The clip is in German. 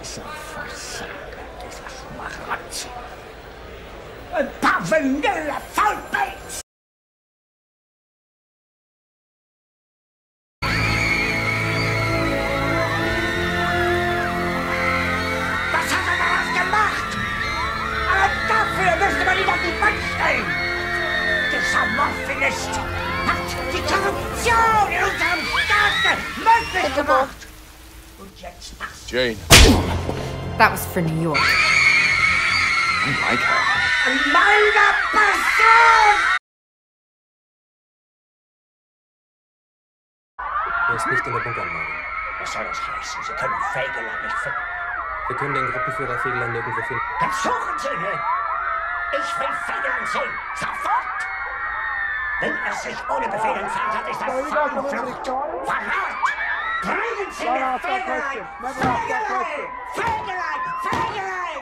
Dieser Versager, dieser Schmarotzer. Ein paar Vanille-Faulpelz! Was hat er daraus gemacht? Aber dafür müsste man ihn auf die Wand stellen! Dieser Morphinist hat die Korruption in unserem Staat möglich gemacht! Und jetzt das. Jane. That was for New York. I like her. An meiner Person! Er ist nicht in der Bunkeranlage. Was soll das heißen? Sie können Fegel nicht finden. Wir können den Gruppenführer Fegel nirgendwo finden. Dann suchen Sie ihn! Ich will Fegel sehen! Sofort! Wenn er sich ohne Befehl entfernt hat, ist das Fahnenflucht! Verrat! Bringen Sie mir Fegel ein! Fegel ein! Fegel ein! Fegel ein!